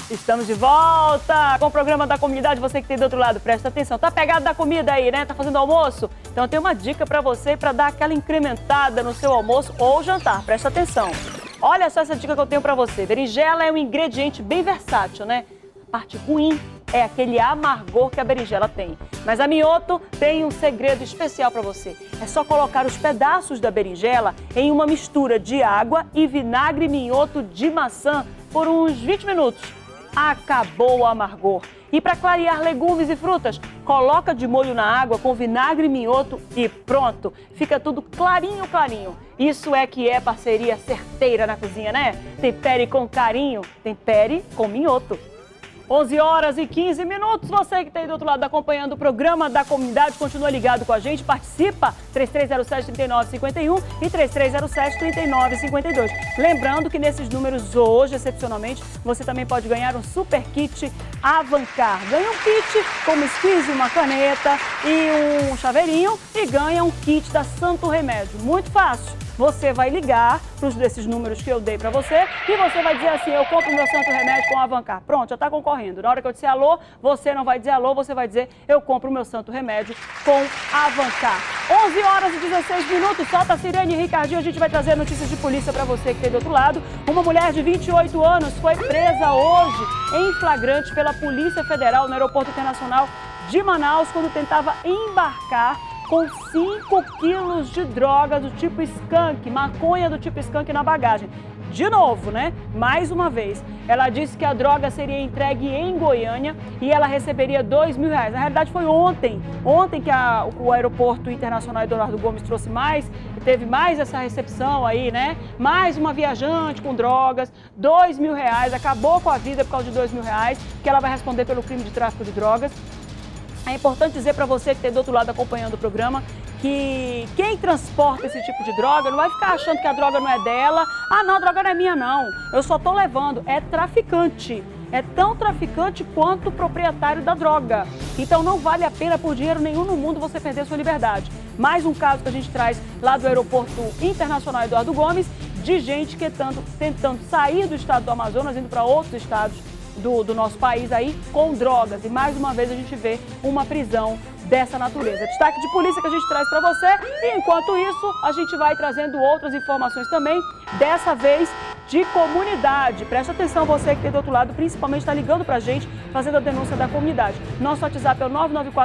Estamos de volta com o programa da comunidade. Você que tem do outro lado, presta atenção. Tá pegado da comida aí, né? Tá fazendo almoço? Então eu tenho uma dica pra você pra dar aquela incrementada no seu almoço ou jantar. Presta atenção. Olha só essa dica que eu tenho pra você. Berinjela é um ingrediente bem versátil, né? A parte ruim é aquele amargor que a berinjela tem. Mas a Mioto tem um segredo especial para você. É só colocar os pedaços da berinjela em uma mistura de água e vinagre Mioto de maçã por uns 20 minutos. Acabou o amargor. E para clarear legumes e frutas, coloca de molho na água com vinagre Mioto e pronto. Fica tudo clarinho, clarinho. Isso é que é parceria certeira na cozinha, né? Tempere com carinho, tempere com Mioto. 11 horas e 15 minutos. Você que está aí do outro lado acompanhando o programa da comunidade, continua ligado com a gente, participa, 3307-3951 e 3307-3952. Lembrando que nesses números hoje, excepcionalmente, você também pode ganhar um super kit Avancar. Ganha um kit com uma squeeze, uma caneta e um chaveirinho e ganha um kit da Santo Remédio. Muito fácil. Você vai ligar para desses números que eu dei para você e você vai dizer assim, eu compro o meu Santo Remédio com Avancar. Pronto, já está concorrendo. Na hora que eu disser alô, você não vai dizer alô, você vai dizer eu compro o meu Santo Remédio com Avancar. 11 horas e 16 minutos, solta a sirene e Ricardinho, a gente vai trazer notícias de polícia para você que tem do outro lado. Uma mulher de 28 anos foi presa hoje em flagrante pela Polícia Federal no Aeroporto Internacional de Manaus quando tentava embarcar com 5 quilos de droga do tipo skunk, maconha do tipo skunk na bagagem. De novo, né? Mais uma vez. Ela disse que a droga seria entregue em Goiânia e ela receberia R$2.000. Na realidade foi ontem que o Aeroporto Internacional Eduardo Gomes teve mais essa recepção aí, né? Mais uma viajante com drogas, R$2.000, acabou com a vida por causa de R$2.000, que ela vai responder pelo crime de tráfico de drogas. É importante dizer para você que está do outro lado acompanhando o programa que quem transporta esse tipo de droga não vai ficar achando que a droga não é dela. Ah, não, a droga não é minha, não. Eu só estou levando. É traficante. É tão traficante quanto o proprietário da droga. Então não vale a pena por dinheiro nenhum no mundo você perder sua liberdade. Mais um caso que a gente traz lá do Aeroporto Internacional Eduardo Gomes, de gente que tentando sair do estado do Amazonas, indo para outros estados do nosso país aí com drogas. E mais uma vez a gente vê uma prisão dessa natureza. Destaque de polícia que a gente traz para você. E enquanto isso, a gente vai trazendo outras informações também, dessa vez de comunidade. Presta atenção você que tem do outro lado, principalmente está ligando para a gente, fazendo a denúncia da comunidade. Nosso WhatsApp é o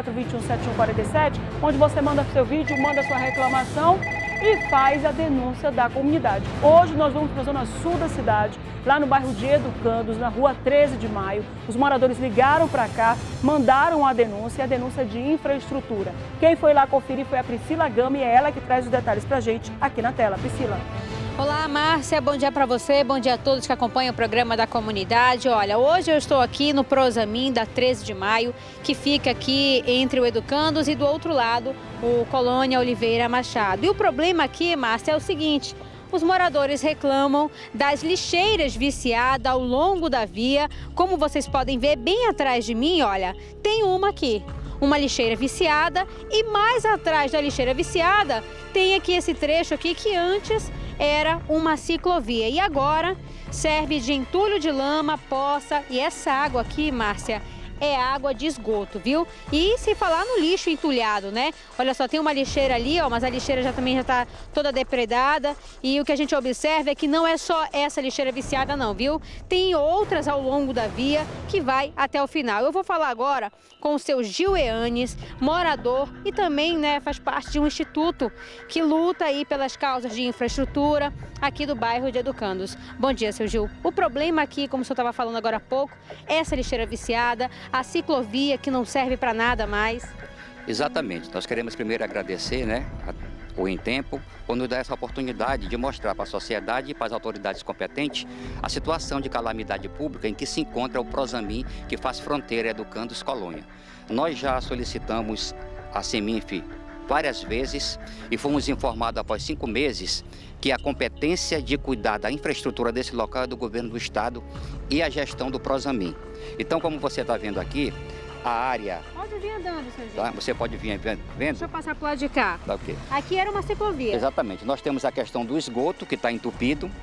994-217147, onde você manda seu vídeo, manda sua reclamação e faz a denúncia da comunidade. Hoje nós vamos para a zona sul da cidade, lá no bairro de Educandos, na rua 13 de maio. Os moradores ligaram para cá, mandaram a denúncia de infraestrutura. Quem foi lá conferir foi a Priscila Gama e é ela que traz os detalhes para a gente aqui na tela. Priscila. Olá, Márcia, bom dia para você, bom dia a todos que acompanham o programa da comunidade. Olha, hoje eu estou aqui no Prosamin da 13 de maio, que fica aqui entre o Educandos e do outro lado o Colônia Oliveira Machado. E o problema aqui, Márcia, é o seguinte: os moradores reclamam das lixeiras viciadas ao longo da via. Como vocês podem ver bem atrás de mim, olha, tem uma aqui. Uma lixeira viciada e mais atrás da lixeira viciada tem aqui esse trecho aqui que antes era uma ciclovia e agora serve de entulho de lama, poça e essa água aqui, Márcia, é água de esgoto, viu? E se falar no lixo entulhado, né? Olha só, tem uma lixeira ali, ó, mas a lixeira também já tá toda depredada. E o que a gente observa é que não é só essa lixeira viciada não, viu? Tem outras ao longo da via que vai até o final. Eu vou falar agora com o seu Gil Eanes, morador e também, né, faz parte de um instituto que luta aí pelas causas de infraestrutura aqui do bairro de Educandos. Bom dia, seu Gil. O problema aqui, como o senhor estava falando agora há pouco, é essa lixeira viciada, a ciclovia que não serve para nada mais. Exatamente. Nós queremos primeiro agradecer, né, o Emtempo, por nos dar essa oportunidade de mostrar para a sociedade e para as autoridades competentes a situação de calamidade pública em que se encontra o Prosamin, que faz fronteira Educandos Colônia. Nós já solicitamos a Seminf várias vezes e fomos informados após 5 meses que a competência de cuidar da infraestrutura desse local é do governo do estado e a gestão do Prosamin. Então, como você está vendo aqui, a área... Pode vir andando, seu Gil. Tá? Você pode vir vendo? Deixa eu passar pro lado de cá. Tá, okay. Aqui era uma ciclovia. Exatamente. Nós temos a questão do esgoto, que está entupido,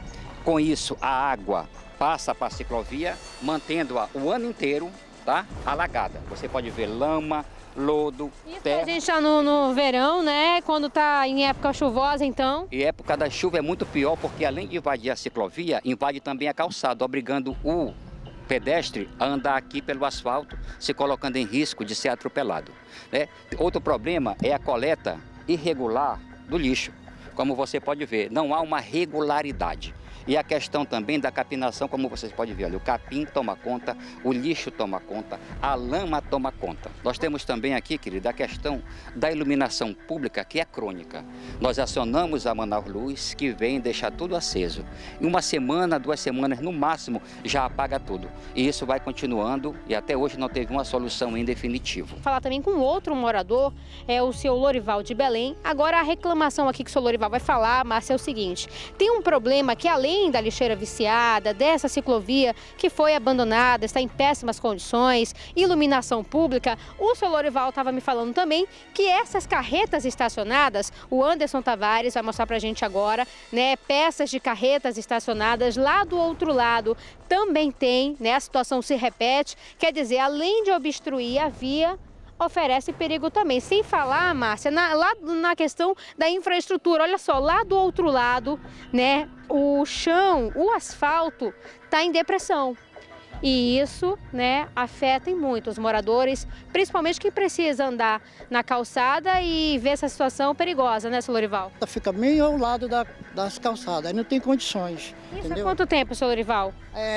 Com isso, a água passa para a ciclovia, mantendo-a o ano inteiro, tá, alagada. Você pode ver lama, lodo, terra. A gente está no verão, né? Quando está em época chuvosa, então. E época da chuva é muito pior, porque além de invadir a ciclovia, invade também a calçada, obrigando o pedestre a andar aqui pelo asfalto, se colocando em risco de ser atropelado, né? Outro problema é a coleta irregular do lixo. Como você pode ver, não há uma regularidade. E a questão também da capinação, como vocês podem ver, olha, o capim toma conta, o lixo toma conta, a lama toma conta. Nós temos também aqui, querida, a questão da iluminação pública, que é crônica. Nós acionamos a Manaus Luz, que vem deixar tudo aceso. Em uma semana, 2 semanas, no máximo, já apaga tudo. E isso vai continuando e até hoje não teve uma solução em definitivo. Vou falar também com outro morador, é o seu Lorival de Belém. Agora a reclamação aqui que o seu Lorival vai falar, Márcia, é o seguinte: tem um problema que além da lixeira viciada, dessa ciclovia que foi abandonada, está em péssimas condições, iluminação pública, o seu Lorival estava me falando também que essas carretas estacionadas, o Anderson Tavares vai mostrar pra gente agora, né, peças de carretas estacionadas lá do outro lado também tem, né, a situação se repete, quer dizer, além de obstruir a via, oferece perigo também. Sem falar, Márcia, lá na questão da infraestrutura. Olha só, lá do outro lado, né, o chão, o asfalto está em depressão. E isso, né, afeta em muito os moradores, principalmente quem precisa andar na calçada e ver essa situação perigosa, né, seu Lorival? Fica meio ao lado das calçadas, aí não tem condições. Isso entendeu? há quanto tempo, seu Lorival?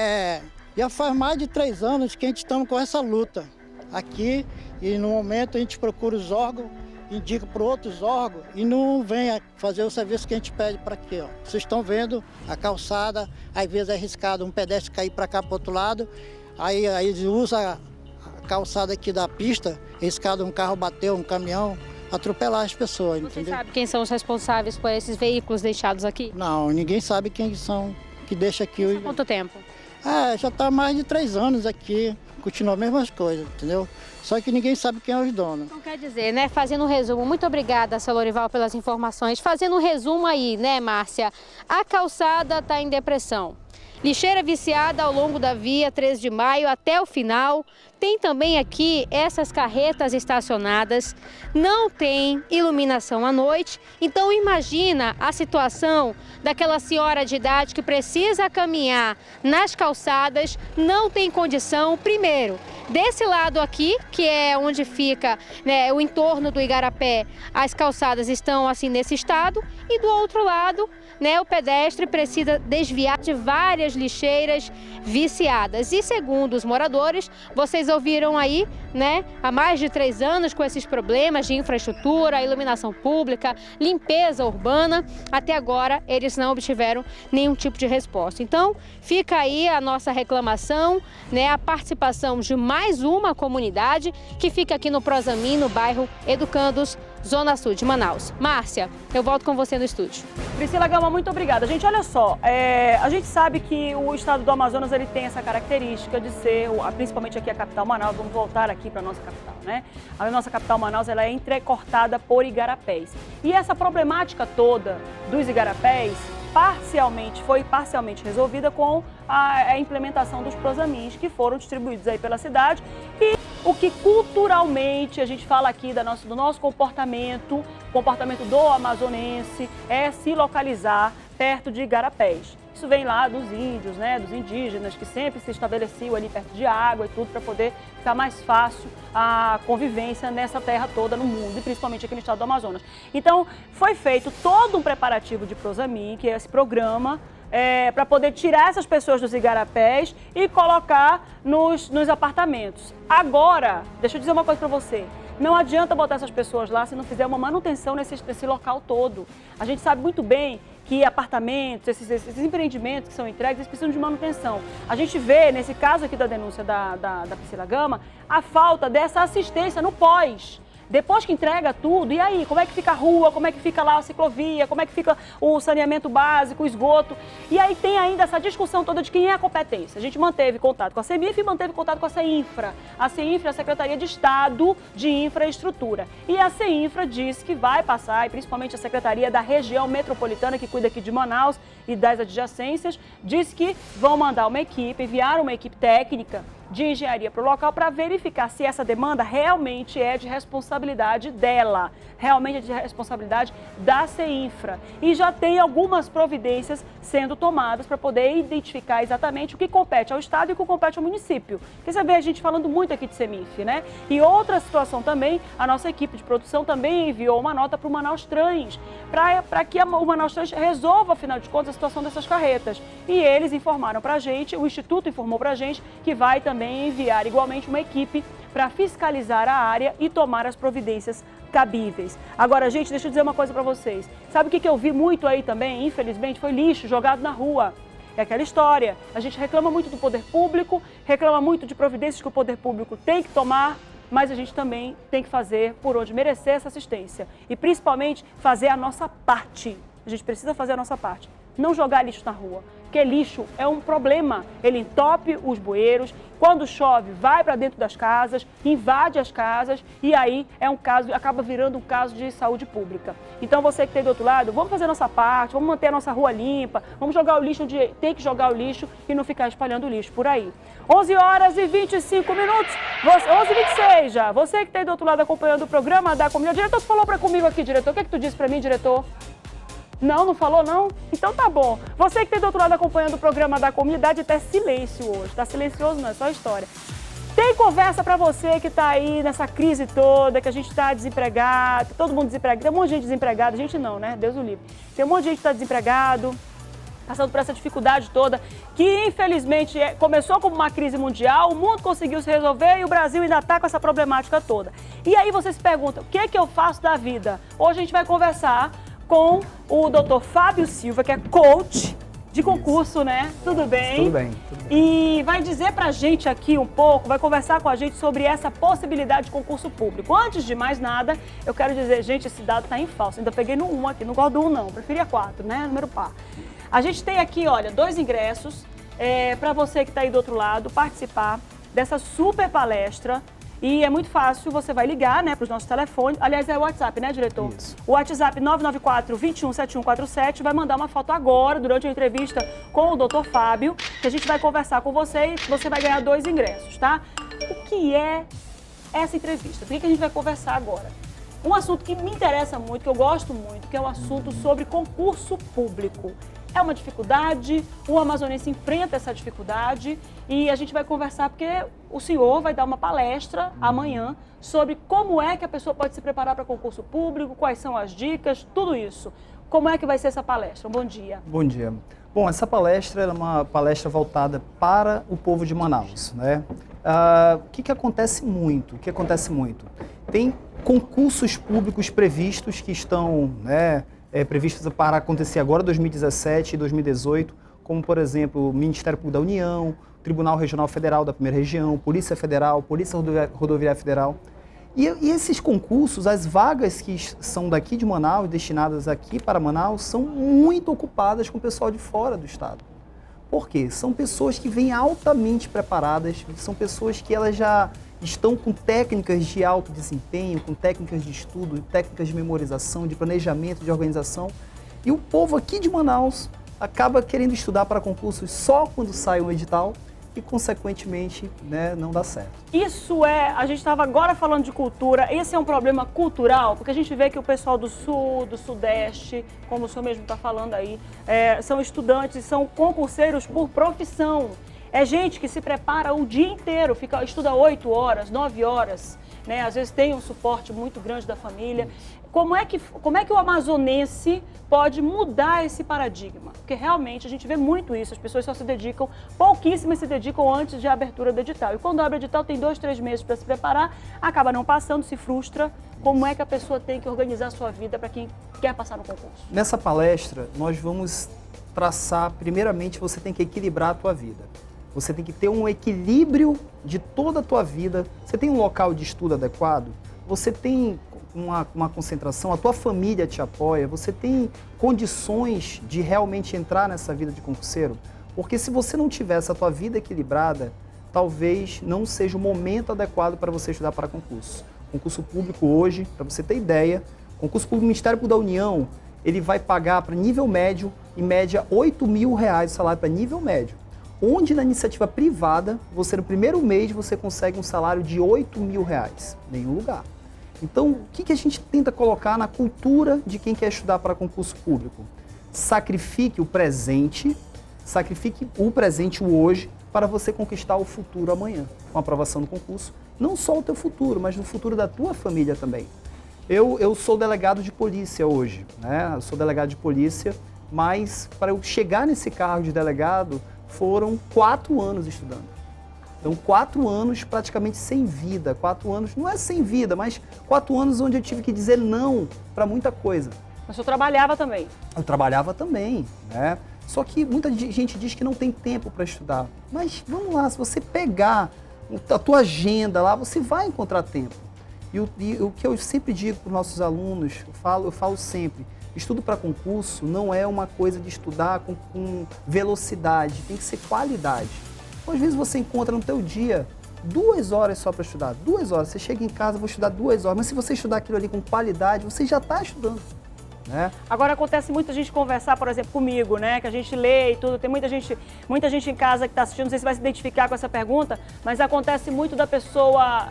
Já faz mais de 3 anos que a gente está com essa luta aqui, e no momento a gente procura os órgãos, indica para outros órgãos e não vem fazer o serviço que a gente pede para aqui, ó. Vocês estão vendo a calçada, às vezes é arriscado um pedestre cair para cá para o outro lado, aí eles usam a calçada aqui da pista, arriscado um carro bater, um caminhão, atropelar as pessoas, Você entendeu? sabe quem são os responsáveis por esses veículos deixados aqui? Não, ninguém sabe quem são que deixa aqui. Há quanto tempo? Já está mais de 3 anos aqui, continua as mesmas coisas, entendeu? Só que ninguém sabe quem é os donos. Não quer dizer, né? Fazendo um resumo, muito obrigada, seu Lorival, pelas informações. Fazendo um resumo aí, né, Márcia? A calçada está em depressão. Lixeira viciada ao longo da via 13 de maio até o final. Tem também aqui essas carretas estacionadas, não tem iluminação à noite. Então imagina a situação daquela senhora de idade que precisa caminhar nas calçadas, não tem condição. Primeiro, desse lado aqui, que é onde fica, né, o entorno do Igarapé, as calçadas estão assim nesse estado. E do outro lado, né, o pedestre precisa desviar de várias lixeiras viciadas. E segundo os moradores, vocês ouviram aí, né, há mais de 3 anos com esses problemas de infraestrutura, iluminação pública, limpeza urbana, até agora eles não obtiveram nenhum tipo de resposta. Então, fica aí a nossa reclamação, né, a participação de mais uma comunidade que fica aqui no Prosamin, no bairro Educandos, Zona Sul de Manaus. Márcia, eu volto com você no estúdio. Priscila Gama, muito obrigada. Gente, olha só, a gente sabe que o estado do Amazonas ele tem essa característica de ser, principalmente aqui a capital Manaus, vamos voltar aqui para a nossa capital, né? A nossa capital Manaus ela é entrecortada por igarapés. E essa problemática toda dos igarapés foi parcialmente resolvida com a implementação dos Prosamins que foram distribuídos aí pela cidade e o que culturalmente a gente fala aqui do nosso comportamento do amazonense é se localizar perto de igarapés. Isso vem lá dos índios, né, dos indígenas que sempre se estabeleciam ali perto de água e tudo para poder ficar mais fácil a convivência nessa terra toda no mundo e principalmente aqui no estado do Amazonas. Então foi feito todo um preparativo de Prosamin, que é esse programa para poder tirar essas pessoas dos igarapés e colocar nos apartamentos. Agora, deixa eu dizer uma coisa para você. Não adianta botar essas pessoas lá se não fizer uma manutenção nesse local todo. A gente sabe muito bem que apartamentos, esses empreendimentos que são entregues, eles precisam de manutenção. A gente vê, nesse caso aqui da denúncia da Priscila Gama, a falta dessa assistência no pós. Depois que entrega tudo, e aí? Como é que fica a rua? Como é que fica lá a ciclovia? Como é que fica o saneamento básico, o esgoto? E aí tem ainda essa discussão toda de quem é a competência. A gente manteve contato com a CEMIF e manteve contato com a CEINFRA. A CEINFRA é a Secretaria de Estado de Infraestrutura. E a CEINFRA disse que vai passar, e principalmente a Secretaria da Região Metropolitana, que cuida aqui de Manaus e das adjacências, disse que vão mandar uma equipe, enviar uma equipe técnica de engenharia para o local para verificar se essa demanda realmente é de responsabilidade dela, realmente é de responsabilidade da CEINFRA. E já tem algumas providências sendo tomadas para poder identificar exatamente o que compete ao Estado e o que compete ao município. Porque você vê a gente falando muito aqui de CEMIF, né? E outra situação também, a nossa equipe de produção também enviou uma nota para o Manaus Trans, para que o Manaus Trans resolva, afinal de contas, a situação dessas carretas. E eles informaram para a gente, o Instituto informou para a gente que vai também enviar igualmente uma equipe para fiscalizar a área e tomar as providências cabíveis. Agora, gente, deixa eu dizer uma coisa para vocês. Sabe o que eu vi muito aí também, infelizmente? Foi lixo jogado na rua. É aquela história. A gente reclama muito do poder público, reclama muito de providências que o poder público tem que tomar, mas a gente também tem que fazer por onde merecer essa assistência. E principalmente fazer a nossa parte. A gente precisa fazer a nossa parte. Não jogar lixo na rua, porque lixo é um problema. Ele entope os bueiros, quando chove vai para dentro das casas, invade as casas e aí é um caso, acaba virando um caso de saúde pública. Então você que tem do outro lado, vamos fazer a nossa parte, vamos manter a nossa rua limpa, vamos jogar o lixo onde tem que jogar o lixo e não ficar espalhando o lixo por aí. 11h25, 11h26 já. Você que tem do outro lado acompanhando o programa da comunidade. O diretor falou comigo aqui, diretor. O que é que tu disse para mim, diretor? Não falou não? Então tá bom. Você que tem do outro lado acompanhando o programa da comunidade, até silêncio hoje. Tá silencioso não, é só história. Tem conversa pra você que tá aí nessa crise toda, que a gente tá desempregado, todo mundo desempregado. Tem um monte de gente desempregada, gente não, né? Deus o livre. Tem um monte de gente que tá desempregado, passando por essa dificuldade toda, que infelizmente começou como uma crise mundial, o mundo conseguiu se resolver e o Brasil ainda tá com essa problemática toda. E aí você se pergunta, o que é que eu faço da vida? Hoje a gente vai conversar com o Dr. Fábio Silva, que é coach de concurso, né? Tudo bem? Tudo bem, tudo bem. E vai dizer pra gente aqui um pouco, vai conversar com a gente sobre essa possibilidade de concurso público. Antes de mais nada, eu quero dizer, gente, esse dado tá em falso. Ainda peguei no 1 aqui, não gosto do 1 não, preferia 4, né? Número par. A gente tem aqui, olha, 2 ingressos para você que tá aí do outro lado participar dessa super palestra. E é muito fácil, você vai ligar, né, para os nossos telefones. Aliás, é o WhatsApp, né, diretor? Isso. O WhatsApp 994-217147. Vai mandar uma foto agora, durante a entrevista com o Dr. Fábio, que a gente vai conversar com você e você vai ganhar 2 ingressos, tá? O que é essa entrevista? Por que a gente vai conversar agora? Um assunto que me interessa muito, que eu gosto muito, que é o assunto sobre concurso público. É uma dificuldade, o amazonense enfrenta essa dificuldade e a gente vai conversar porque o senhor vai dar uma palestra amanhã sobre como é que a pessoa pode se preparar para concurso público, quais são as dicas, tudo isso. Como é que vai ser essa palestra? Bom dia. Bom dia. Bom, essa palestra é uma palestra voltada para o povo de Manaus, né? O que acontece muito? Tem concursos públicos previstos que estão, né, previstos para acontecer agora, 2017 e 2018, como, por exemplo, o Ministério Público da União, Tribunal Regional Federal da Primeira Região, Polícia Federal, Polícia Rodoviária Federal. E esses concursos, as vagas que são daqui de Manaus, destinadas aqui para Manaus, são muito ocupadas com o pessoal de fora do estado. Por quê? São pessoas que vêm altamente preparadas, são pessoas que elas já estão com técnicas de alto desempenho, com técnicas de estudo, técnicas de memorização, de planejamento, de organização. E o povo aqui de Manaus acaba querendo estudar para concursos só quando sai um edital e, consequentemente, né, não dá certo. Isso a gente estava agora falando de cultura, esse é um problema cultural, porque a gente vê que o pessoal do Sul, do Sudeste, como o senhor mesmo está falando aí, são estudantes, são concurseiros por profissão. É gente que se prepara o dia inteiro, estuda 8 horas, 9 horas, né? Às vezes tem um suporte muito grande da família. Como é que o amazonense pode mudar esse paradigma? Porque realmente a gente vê muito isso, as pessoas só se dedicam, pouquíssimas se dedicam antes de a abertura do edital. E quando abre o edital tem 2, 3 meses para se preparar, acaba não passando, se frustra. Como é que a pessoa tem que organizar a sua vida para quem quer passar no concurso? Nessa palestra, nós vamos traçar, primeiramente, você tem que equilibrar a tua vida. Você tem que ter um equilíbrio de toda a tua vida. Você tem um local de estudo adequado? você tem uma concentração, a tua família te apoia, você tem condições de realmente entrar nessa vida de concurseiro? Porque se você não tivesse a tua vida equilibrada, talvez não seja o momento adequado para você estudar para concurso. Concurso público hoje, para você ter ideia, concurso público do Ministério Público da União, ele vai pagar para nível médio, em média, R$8.000 de salário para nível médio. Onde na iniciativa privada, você no primeiro mês, você consegue um salário de R$8.000. Nenhum lugar. Então, o que a gente tenta colocar na cultura de quem quer estudar para concurso público? Sacrifique o presente o hoje, para você conquistar o futuro amanhã, com a aprovação do concurso. Não só o teu futuro, mas no futuro da tua família também. Eu sou delegado de polícia hoje, né? Eu sou delegado de polícia, mas para eu chegar nesse cargo de delegado, foram 4 anos estudando. Então, 4 anos praticamente sem vida, 4 anos, não é sem vida, mas 4 anos onde eu tive que dizer não para muita coisa. Mas o senhor trabalhava também? Eu trabalhava também, né? Só que muita gente diz que não tem tempo para estudar. Mas vamos lá, se você pegar a tua agenda lá, você vai encontrar tempo. E o que eu sempre digo para os nossos alunos, eu falo sempre, estudo para concurso não é uma coisa de estudar com velocidade, tem que ser qualidade. Então, às vezes você encontra no teu dia 2 horas só para estudar, 2 horas. Você chega em casa, vou estudar 2 horas, mas se você estudar aquilo ali com qualidade, você já está estudando. Né? Agora acontece muita gente conversar, por exemplo, comigo, né? Que a gente lê e tudo, tem muita gente em casa que está assistindo, não sei se vai se identificar com essa pergunta, mas acontece muito da pessoa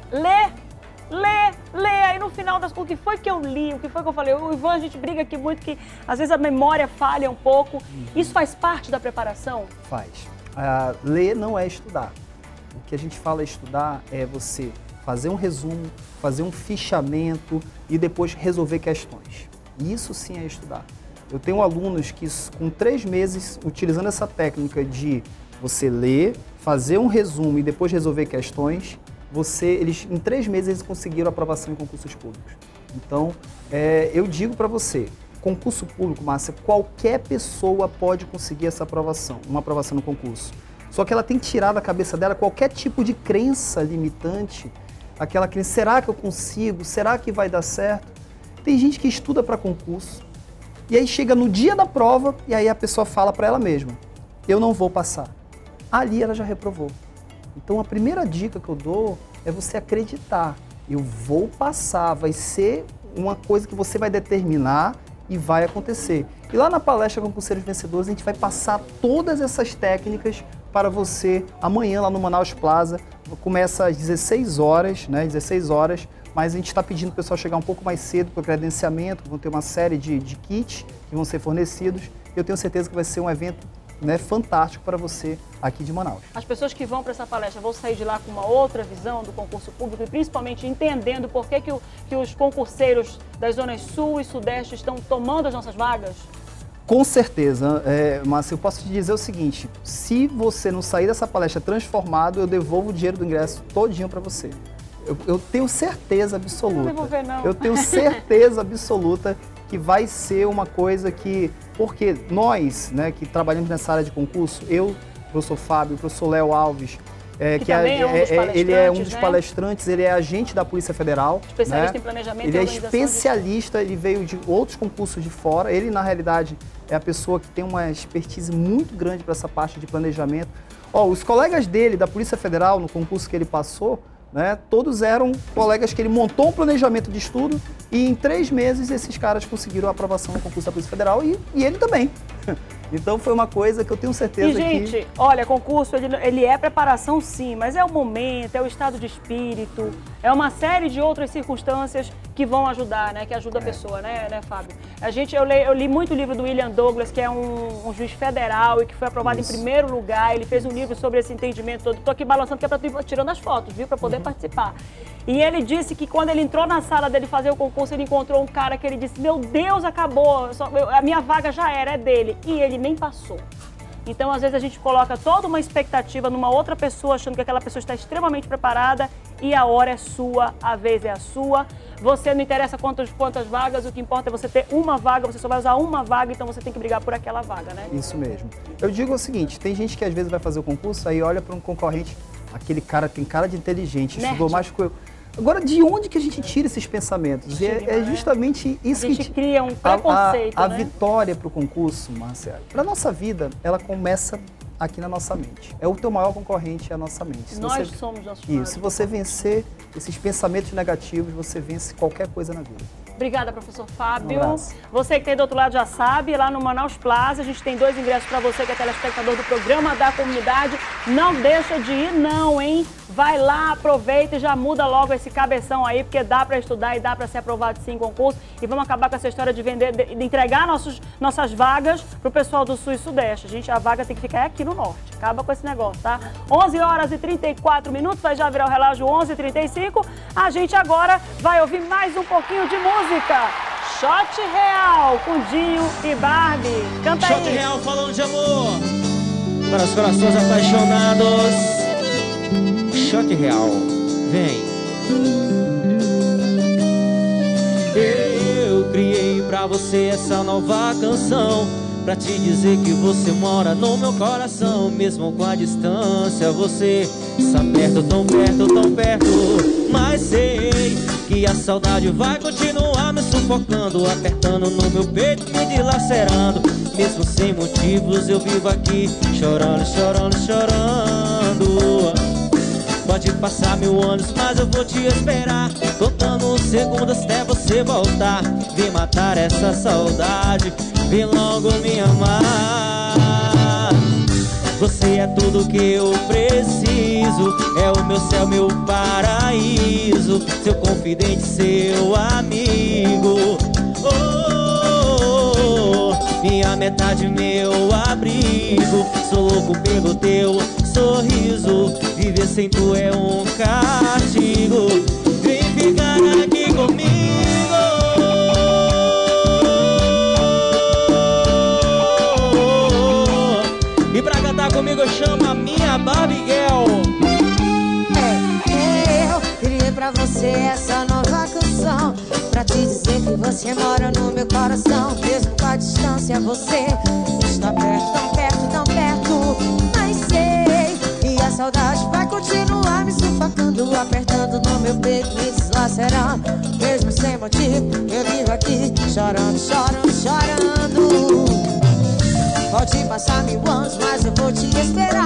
ler, aí no final das contas, o que foi que eu li, o que foi que eu falei? O Ivan, a gente briga aqui muito que às vezes a memória falha um pouco. Isso faz parte da preparação? Faz. Ler não é estudar. O que a gente fala estudar é você fazer um resumo, fazer um fichamento e depois resolver questões. Isso sim é estudar. Eu tenho alunos que com 3 meses, utilizando essa técnica de você ler, fazer um resumo e depois resolver questões, eles em 3 meses eles conseguiram aprovação em concursos públicos. Então, eu digo para você, concurso público, Márcia, qualquer pessoa pode conseguir essa aprovação, uma aprovação no concurso. Só que ela tem que tirar da cabeça dela qualquer tipo de crença limitante, aquela crença, será que eu consigo? Será que vai dar certo? Tem gente que estuda para concurso e aí chega no dia da prova e aí a pessoa fala para ela mesma, eu não vou passar. Ali ela já reprovou. Então a primeira dica que eu dou é você acreditar, eu vou passar, vai ser uma coisa que você vai determinar e vai acontecer. E lá na palestra Concurseiros Vencedores a gente vai passar todas essas técnicas para você amanhã lá no Manaus Plaza. Começa às 16 horas, né? 16 horas, mas a gente está pedindo o pessoal chegar um pouco mais cedo para o credenciamento, vão ter uma série de kits que vão ser fornecidos. Eu tenho certeza que vai ser um evento, né, fantástico para você aqui de Manaus. As pessoas que vão para essa palestra vão sair de lá com uma outra visão do concurso público e principalmente entendendo por que os concurseiros das zonas sul e sudeste estão tomando as nossas vagas? Com certeza, mas eu posso te dizer o seguinte, se você não sair dessa palestra transformado, eu devolvo o dinheiro do ingresso todinho para você. Eu tenho certeza absoluta. Não devolver, não. Eu tenho certeza absoluta que vai ser uma coisa que... Porque nós, né, que trabalhamos nessa área de concurso, eu, o professor Fábio, o professor Léo Alves, ele é um dos palestrantes, ele é agente da Polícia Federal. Especialista, né? em planejamento ele e é organização. especialista, ele veio de outros concursos de fora. Ele, na realidade, é a pessoa que tem uma expertise muito grande para essa parte de planejamento. Os colegas dele, da Polícia Federal, no concurso que ele passou, né, todos eram colegas que ele montou um planejamento de estudo e em 3 meses esses caras conseguiram a aprovação no concurso da Polícia Federal e ele também. Então foi uma coisa que eu tenho certeza que... E, gente, olha, concurso, ele é preparação sim, mas é o momento, é o estado de espírito, é uma série de outras circunstâncias que vão ajudar, né? Que ajuda a pessoa, né, Fábio? Eu li muito o livro do William Douglas, que é um juiz federal e que foi aprovado em primeiro lugar. Ele fez um livro sobre esse entendimento todo. Estou aqui balançando, que é para tu tirando as fotos, viu? Para poder participar. E ele disse que quando ele entrou na sala dele fazer o concurso, ele encontrou um cara que ele disse, meu Deus, acabou, a minha vaga já era, é dele. E ele nem passou. Então, às vezes, a gente coloca toda uma expectativa numa outra pessoa, achando que aquela pessoa está extremamente preparada e a hora é sua, a vez é a sua. Você não interessa quantas vagas, o que importa é você ter uma vaga, você só vai usar uma vaga, então você tem que brigar por aquela vaga, né? Isso mesmo. Eu digo o seguinte, tem gente que às vezes vai fazer o concurso, aí olha para um concorrente, aquele cara tem cara de inteligente, estudou mais que eu. Agora, de onde que a gente tira esses pensamentos? É justamente isso que... A gente cria um preconceito, A vitória para o concurso, Márcia, para a nossa vida, ela começa aqui na nossa mente. É o teu maior concorrente, é a nossa mente. Nós somos nossos maiores. Se você vencer esses pensamentos negativos, você vence qualquer coisa na vida. Obrigada, professor Fábio. Um Você que tem do outro lado já sabe, lá no Manaus Plaza, a gente tem 2 ingressos para você que é telespectador do programa da comunidade. Não deixa de ir não, hein? Vai lá, aproveita e já muda logo esse cabeção aí, porque dá para estudar e dá para ser aprovado sim em concurso. E vamos acabar com essa história de vender, de entregar nossas vagas pro pessoal do Sul e Sudeste. A vaga tem que ficar aqui no Norte. Acaba com esse negócio, tá? 11h34, vai já virar o relógio 11h35. A gente agora vai ouvir mais um pouquinho de música. Shot Real, com Dinho e Barbie. Canta aí. Shot Real falando de amor para os corações apaixonados. Shot Real, vem. Eu criei pra você essa nova canção, pra te dizer que você mora no meu coração. Mesmo com a distância, você está perto, tão perto, tão perto. Mas sei que a saudade vai continuar me sufocando, apertando no meu peito, me dilacerando. Mesmo sem motivos eu vivo aqui, chorando, chorando, chorando. Pode passar 1000 anos, mas eu vou te esperar, contando os segundos até você voltar. Vem matar essa saudade, vem logo me amar. Você é tudo que eu preciso, é o meu céu, meu paraíso, seu confidente, seu amigo. Minha metade, meu abrigo, sou louco pelo teu sorriso. Viver sem tu é um castigo. Vem ficar aqui comigo. E pra cantar comigo chama minha Barbie Girl. Eu criei pra você essa nova canção, pra te dizer que você mora no meu coração. Mesmo com a distância você está perto, tão perto, tão perto. Mas sei que a saudade vai continuar me sufocando, apertando no meu peito, me deslacerando. Mesmo sem motivo eu vivo aqui, chorando, chorando, chorando. Pode passar 1000 anos, mas eu vou te esperar,